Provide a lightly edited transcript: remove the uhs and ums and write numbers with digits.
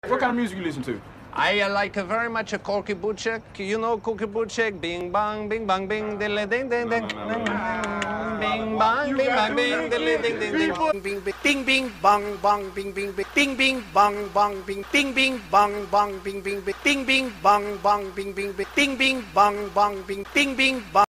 What kind of music you listen to? I like very much a Corky Buczek. You know Corky Buczek? Bing bang, bing bang, bing, ding ding ding ding. Bing bang, bing bang, bing, ding ding ding ding. Bing bing, ding bing bang bang, bing bing bing, ding bing bang bang, bing ding bing bang bang, bing bing bing, ding bing bang bang, bing bing bing, ding bing bang bang, bing ding bing bang.